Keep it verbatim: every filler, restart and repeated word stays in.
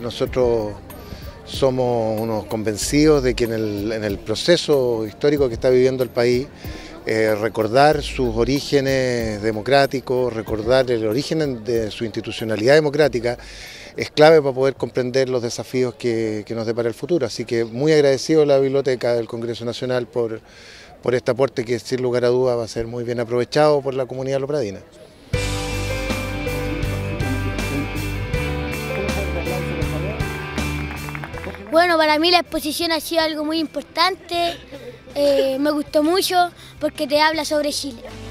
nosotros somos unos convencidos de que en el, en el proceso histórico que está viviendo el país, eh, recordar sus orígenes democráticos, recordar el origen de su institucionalidad democrática, es clave para poder comprender los desafíos que, que nos depara el futuro. Así que muy agradecido a la Biblioteca del Congreso Nacional por, por este aporte que sin lugar a dudas va a ser muy bien aprovechado por la comunidad lopradina. Bueno, para mí la exposición ha sido algo muy importante, eh, me gustó mucho porque te habla sobre Chile.